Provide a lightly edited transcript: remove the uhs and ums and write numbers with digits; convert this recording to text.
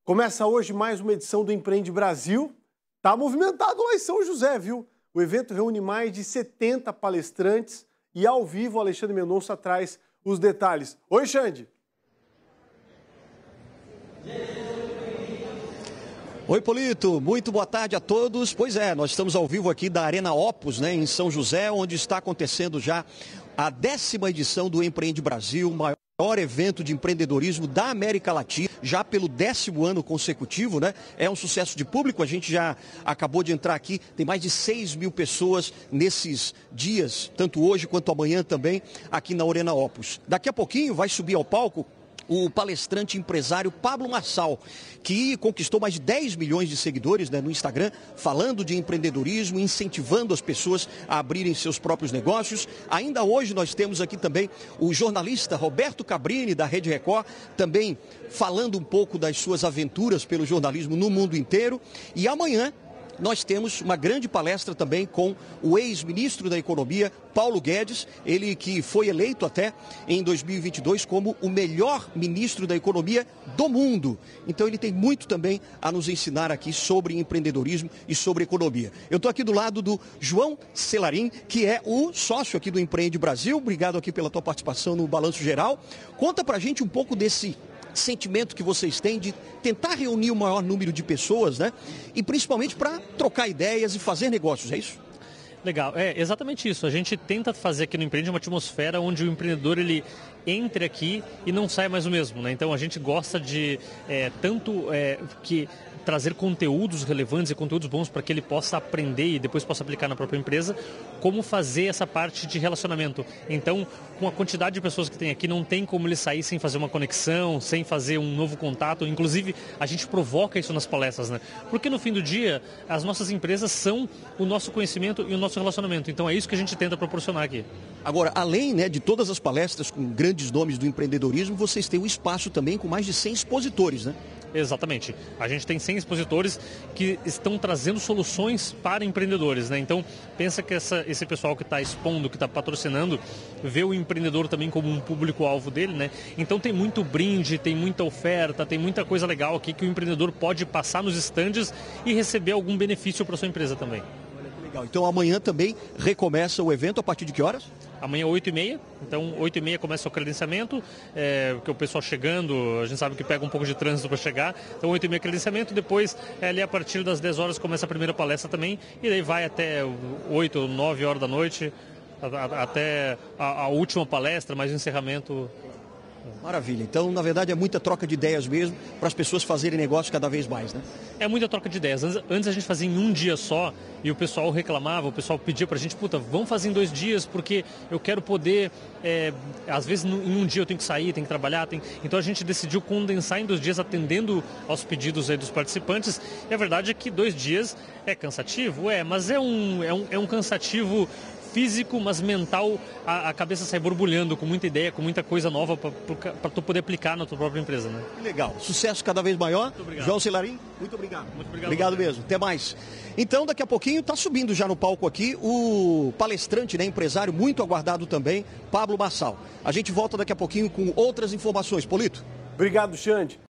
Começa hoje mais uma edição do Empreende Brasil. Tá movimentado lá em São José, viu? O evento reúne mais de 70 palestrantes e ao vivo o Alexandre Mendonça traz os detalhes. Oi, Xande! Oi, Polito, muito boa tarde a todos. Pois é, nós estamos ao vivo aqui da Arena Opus, em São José, onde está acontecendo já a 10ª edição do Empreende Brasil, o maior evento de empreendedorismo da América Latina, já pelo 10º ano consecutivo, É um sucesso de público, a gente já acabou de entrar aqui, tem mais de 6.000 pessoas nesses dias, tanto hoje quanto amanhã também, aqui na Arena Opus. Daqui a pouquinho vai subir ao palco o palestrante empresário Pablo Marçal, que conquistou mais de 10 milhões de seguidores no Instagram, falando de empreendedorismo, incentivando as pessoas a abrirem seus próprios negócios. Ainda hoje nós temos aqui também o jornalista Roberto Cabrini, da Rede Record, também falando um pouco das suas aventuras pelo jornalismo no mundo inteiro. E amanhã nós temos uma grande palestra também com o ex-ministro da Economia, Paulo Guedes, ele que foi eleito até em 2022 como o melhor ministro da Economia do mundo. Então ele tem muito também a nos ensinar aqui sobre empreendedorismo e sobre economia. Eu estou aqui do lado do João Celarim, que é o sócio aqui do Empreende Brasil. Obrigado aqui pela tua participação no Balanço Geral. Conta pra gente um pouco desse sentimento que vocês têm de tentar reunir o maior número de pessoas, E principalmente para trocar ideias e fazer negócios, é isso? Legal, é exatamente isso. A gente tenta fazer aqui no Empreende uma atmosfera onde o empreendedor ele entre aqui e não sai mais o mesmo, Então a gente gosta de que trazer conteúdos relevantes e conteúdos bons para que ele possa aprender e depois possa aplicar na própria empresa, como fazer essa parte de relacionamento. Então, com a quantidade de pessoas que tem aqui, não tem como ele sair sem fazer uma conexão, sem fazer um novo contato. Inclusive, a gente provoca isso nas palestras, Porque no fim do dia, as nossas empresas são o nosso conhecimento e o nosso relacionamento. Então é isso que a gente tenta proporcionar aqui. Agora, além de todas as palestras com grandes nomes do empreendedorismo, vocês têm um espaço também com mais de 100 expositores, Exatamente. A gente tem 100 expositores que estão trazendo soluções para empreendedores, Então, pensa que esse pessoal que está expondo, que está patrocinando, vê o empreendedor também como um público-alvo dele, Então tem muito brinde, tem muita oferta, tem muita coisa legal aqui que o empreendedor pode passar nos estandes e receber algum benefício para sua empresa também. Legal. Então amanhã também recomeça o evento, a partir de que horas? Amanhã 8h30, então 8h30 começa o credenciamento, porque o pessoal chegando, a gente sabe que pega um pouco de trânsito para chegar, então 8h30 credenciamento, depois ali a partir das 10 horas começa a primeira palestra também, e daí vai até 8 ou 9 horas da noite, até a última palestra, mais o encerramento. Maravilha. Então, na verdade, é muita troca de ideias mesmo para as pessoas fazerem negócio cada vez mais, É muita troca de ideias. Antes a gente fazia em um dia só e o pessoal reclamava, o pessoal pedia para a gente, vamos fazer em 2 dias porque eu quero poder, às vezes em um dia eu tenho que sair, tenho que trabalhar. Então a gente decidiu condensar em 2 dias atendendo aos pedidos aí dos participantes. E a verdade é que 2 dias é cansativo, mas é um cansativo físico, mas mental, a cabeça sai borbulhando com muita ideia, com muita coisa nova para tu poder aplicar na tua própria empresa, Que legal. Sucesso cada vez maior. Muito obrigado. João Celarim, muito obrigado. Muito obrigado. Obrigado mesmo. Até mais. Então, daqui a pouquinho, está subindo já no palco aqui o palestrante, empresário muito aguardado também, Pablo Marçal. A gente volta daqui a pouquinho com outras informações. Polito. Obrigado, Xande.